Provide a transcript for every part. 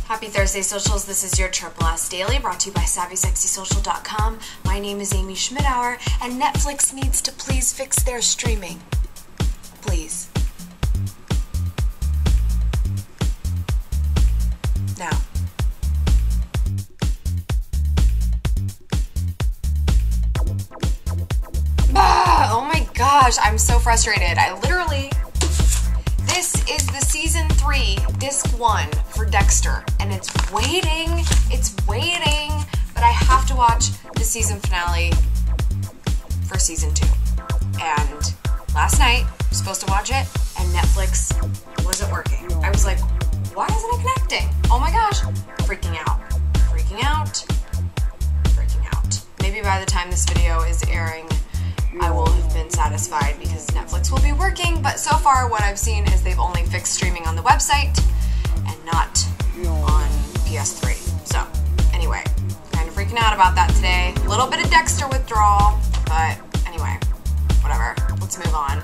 Happy Thursday, Socials. This is your Triple S Daily, brought to you by SavvySexySocial.com. My name is Amy Schmidauer, and Netflix needs to please fix their streaming. Please. Now. Oh my gosh, I'm so frustrated. This is the season 3, disc 1 for Dexter, and it's waiting, but I have to watch the season finale for season 2. And last night, I was supposed to watch it, and Netflix wasn't working. I was like, why isn't it connecting? Oh my gosh, freaking out. Maybe by the time this video is airing, I will have been satisfied because Netflix will be working, but so far what I've seen is they've only fixed streaming on the website and not on PS3. So, anyway, kind of freaking out about that today. A little bit of Dexter withdrawal, but anyway, whatever. Let's move on.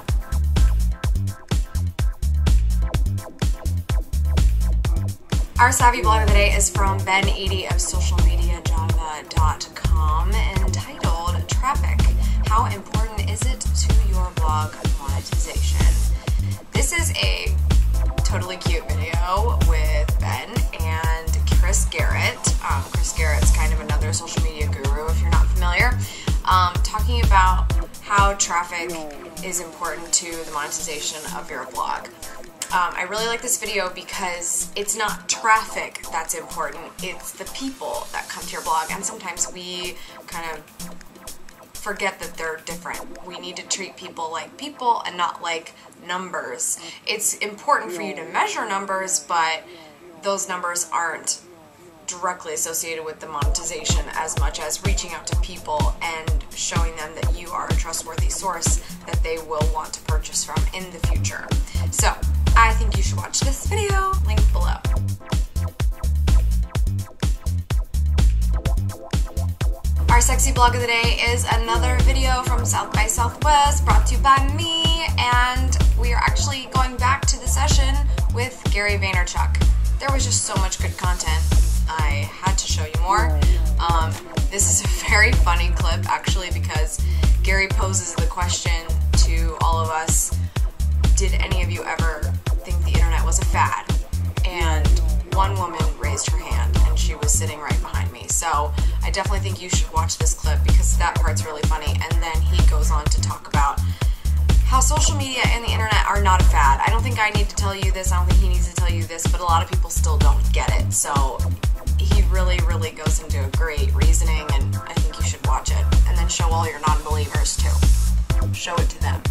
Our Savvy blog of the day is from Ben Eady of socialmediajava.com, entitled Traffic. How important is it to your blog monetization? This is a totally cute video with Ben and Chris Garrett. Chris Garrett's kind of another social media guru if you're not familiar, talking about how traffic is important to the monetization of your blog. I really like this video because it's not traffic that's important, it's the people that come to your blog, and sometimes we kind of forget that they're different. We need to treat people like people and not like numbers. It's important for you to measure numbers, but those numbers aren't directly associated with the monetization as much as reaching out to people and showing them that you are a trustworthy source that they will want to purchase from in the future. So, I think you should watch this video, link below. Our sexy blog of the day is another video from South by Southwest, brought to you by me, and we are actually going back to the session with Gary Vaynerchuk. There was just so much good content, I had to show you more. This is a very funny clip, actually, because Gary poses the question to all of us, did any of you ever think the internet was a fad? And one woman raised her hand, and she was sitting right behind me. So I definitely think you should watch this clip because that part's really funny. And then he goes on to talk about how social media and the internet are not a fad. I don't think I need to tell you this, I don't think he needs to tell you this, but a lot of people still don't get it. So he really goes into a great reasoning, and I think you should watch it. And then show all your non-believers too. Show it to them.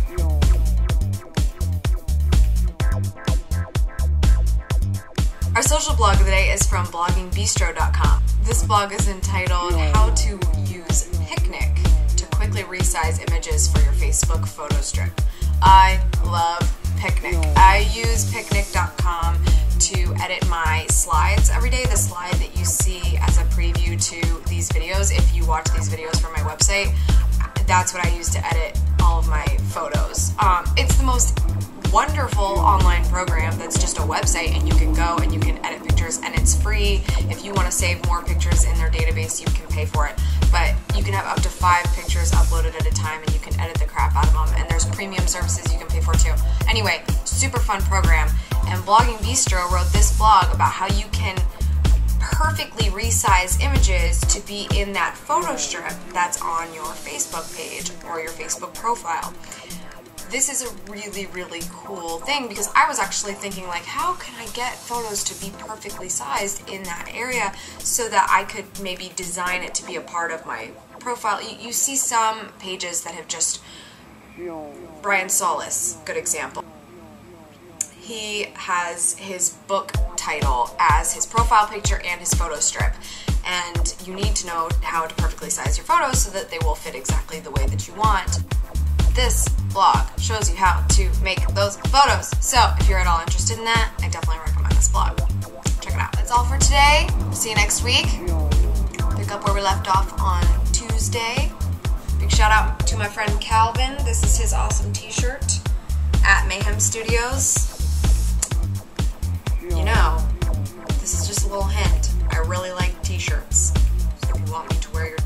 Our social blog of the day is from bloggingbistro.com. This blog is entitled How to Use Picnic to Quickly Resize Images for Your Facebook Photo Strip. I love Picnic. I use picnic.com to edit my slides every day, the slide that you see as a preview to these videos. If you watch these videos from my website, that's what I use to edit all of my photos. It's the most wonderful online program that's just a website, and you can go and you can edit pictures, and it's free. If you want to save more pictures in their database, you can pay for it, but you can have up to 5 pictures uploaded at a time, and you can edit the crap out of them, and there's premium services you can pay for too. Anyway, super fun program, and Blogging Bistro wrote this blog about how you can perfectly resize images to be in that photo strip that's on your Facebook page or your Facebook profile. This is a really cool thing because I was actually thinking, like, how can I get photos to be perfectly sized in that area so that I could maybe design it to be a part of my profile. You see some pages that have just, Brian Solis, good example. He has his book title as his profile picture and his photo strip, and you need to know how to perfectly size your photos so that they will fit exactly the way that you want. This blog shows you how to make those photos. So if you're at all interested in that, I definitely recommend this blog. Check it out. That's all for today. See you next week. Pick up where we left off on Tuesday. Big shout out to my friend Calvin. This is his awesome t-shirt at Mayhem Studios. You know, this is just a little hint.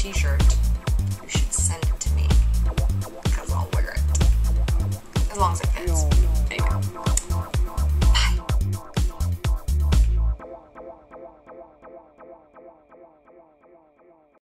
t-shirt, you should send it to me, because I'll wear it. As long as it fits. Anyway. Bye.